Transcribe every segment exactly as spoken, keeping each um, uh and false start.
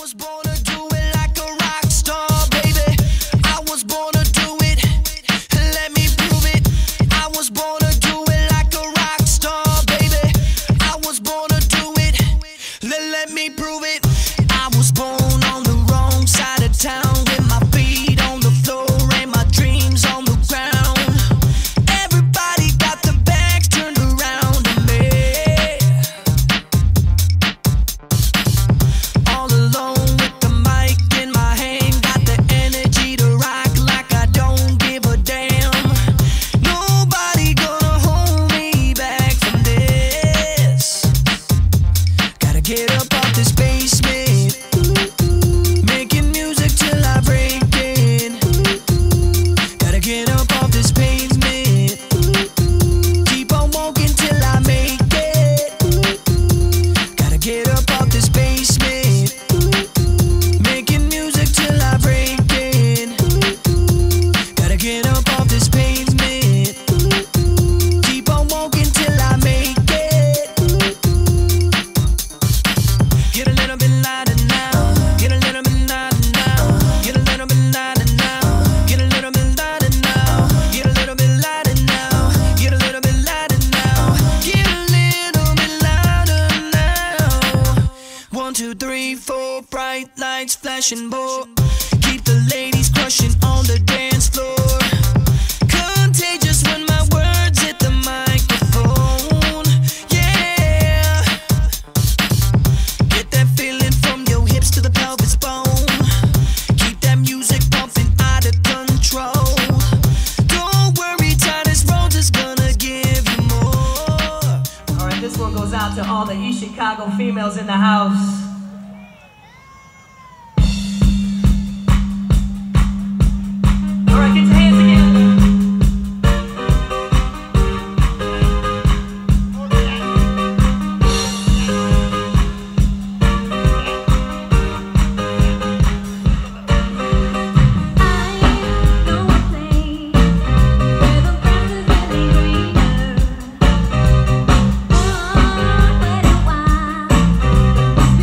was born to do it like a rock star, baby. I was born to do it, let me prove it. I was born to do it like a rock star, baby. I was born to do it, let, let me prove it. I was born on the wrong side of town, with my feet on the floor and my dreams on the ground. Everybody got the backs turned around to me. All alone with the mic in my hand, got the energy to rock like I don't give a damn. Nobody gonna hold me back from this. Gotta get up off this basement, making music till I break it. Gotta get up off this pavement, keep on walking till I make it. Gotta get up off this basement, making music till I break it. Gotta get up off this pavement, keep on walking till I make it. Get a little bit louder now, get a little bit louder now, get a little bit louder now, get a little bit louder now, get a little bit louder now, get a little bit louder now, get a little bit louder now. One, two, three, four, bright lights flashing, boy. Keep the ladies crushing on the dance floor. Contagious when my words hit the microphone. Yeah. Get that feeling from your hips to the pelvis bone. Keep that music pumping out of control. Don't worry, Titus Rhodes is gonna give you more. All right, this one goes out to all the East Chicago females in the house. All right, get your hands together. I know a place where the grass is really greener. Oh, where the wild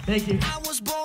Thank you. I was born